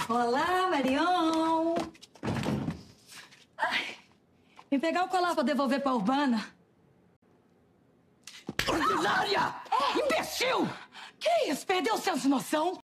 Olá, Marião. Ai, vim pegar o colar pra devolver pra Urbana. Ordinária! Imbecil! Que isso? Perdeu o senso de noção?